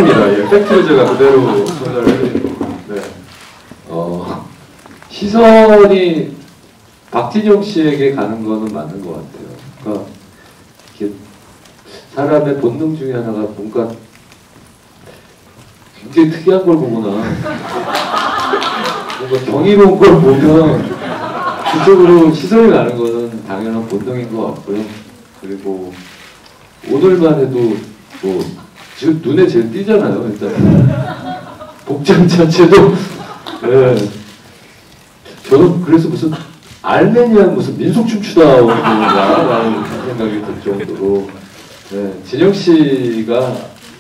팩트입니다. 예, 팩트를 제가 그대로 전달을 해드리는 거고. 네. 시선이 박진영 씨에게 가는 거는 맞는 것 같아요. 그러니까 이렇게 사람의 본능 중에 하나가 뭔가 굉장히 특이한 걸 보거나 뭔가 경이로운 걸 보면 그쪽으로 시선이 가는 거는 당연한 본능인 것 같고요. 그리고 오늘만 해도 뭐 지금 눈에 제일 띄잖아요. 일단 복장 자체도 네. 저는 그래서 무슨 알메니아 무슨 민속 춤추다 오는 건가라는 생각이 들 정도로 네. 진영 씨가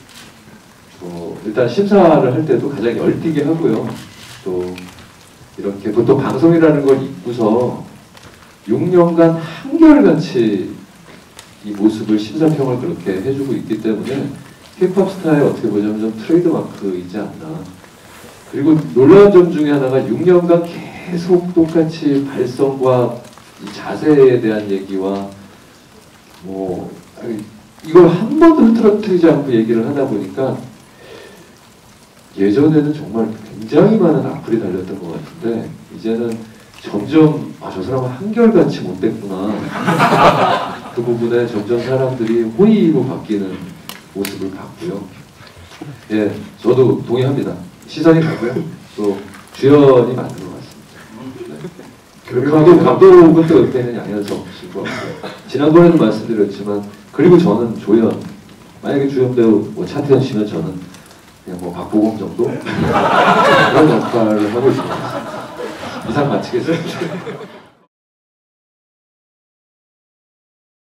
일단 심사를 할 때도 가장 열띠게 하고요. 또 이렇게 보통 방송이라는 걸 입고서 6년간 한결같이 이 모습을 심사평을 그렇게 해주고 있기 때문에 K-POP 스타의 어떻게 보자면 좀 트레이드마크이지 않나. 그리고 놀라운 점 중에 하나가 6년간 계속 똑같이 발성과 이 자세에 대한 얘기와 뭐 이걸 한 번도 흐트러뜨리지 않고 얘기를 하다 보니까 예전에는 정말 굉장히 많은 악플이 달렸던 것 같은데 이제는 점점 저 사람은 한결같이 못됐구나 그 부분에 점점 사람들이 호의로 바뀌는 모습을 봤고요. 예, 저도 동의합니다. 시선이 가고요. 또 주연이 맞는 것 같습니다. 네. 감독은 또 옆에는 양현석 씨고 지난번에도 말씀드렸지만 그리고 저는 조연 만약에 주연 배우 뭐 차태현 씨면 저는 그냥 뭐 박보검 정도 그런 역할을 하고 있습니다. 이상 마치겠습니다.